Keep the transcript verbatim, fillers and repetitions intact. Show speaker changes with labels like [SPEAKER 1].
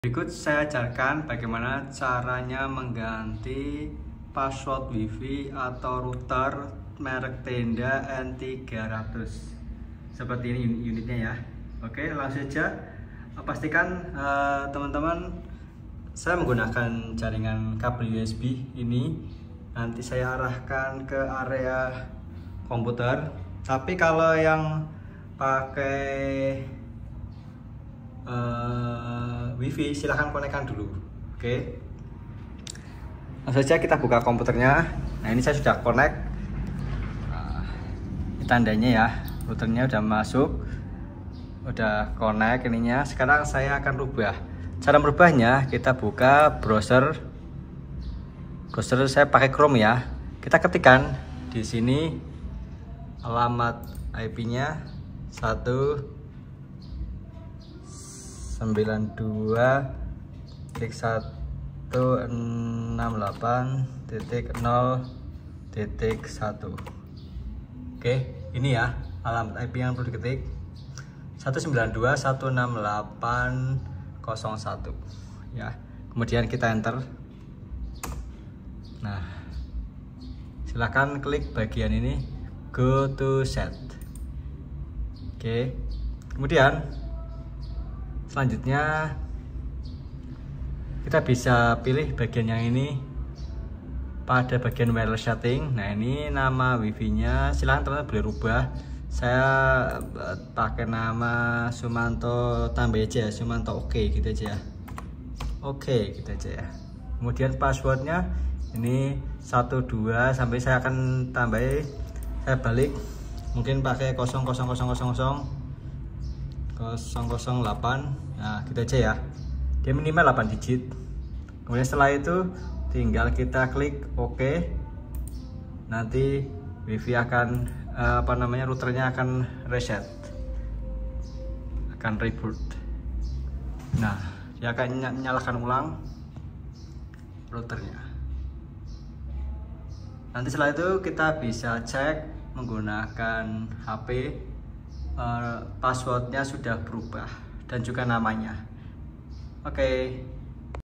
[SPEAKER 1] Berikut saya ajarkan bagaimana caranya mengganti password WiFi atau router merek Tenda N tiga ratus. Seperti ini unitnya ya. Oke, langsung saja. Pastikan teman-teman uh, saya menggunakan jaringan kabel U S B ini. Nanti saya arahkan ke area komputer. Tapi kalau yang pakai Uh, WiFi silahkan konekkan dulu. Oke, langsung saja kita buka komputernya. Nah, ini saya sudah connect. Nah, ini tandanya ya, routernya udah masuk, udah connect ininya. Sekarang saya akan rubah. Cara merubahnya, kita buka browser. Browser saya pakai Chrome ya. Kita ketikkan di sini alamat I P-nya satu sembilan dua titik satu enam delapan titik nol titik satu. Oke, ini ya alamat I P yang perlu diketik, satu sembilan dua titik satu enam delapan nol satu ya. Kemudian kita enter. Nah, silahkan klik bagian ini, go to set. Oke, kemudian selanjutnya kita bisa pilih bagian yang ini pada bagian wireless setting. Nah, ini nama WiFi nya silahkan teman-teman boleh rubah. Saya pakai nama Sumanto tambah aja ya, Sumanto oke gitu aja ya. Oke gitu aja ya. Kemudian passwordnya ini satu dua sampai saya akan tambah, saya balik mungkin pakai nol nol nol nol nol nol nol nol delapan. Nah, gitu aja ya. Dia minimal delapan digit. Kemudian setelah itu tinggal kita klik OK. Nanti WiFi akan apa namanya routernya akan reset, akan reboot. Nah, dia akan menyalakan ulang routernya. Nanti setelah itu kita bisa cek menggunakan H P. Uh, passwordnya sudah berubah dan juga namanya. Oke. Okay.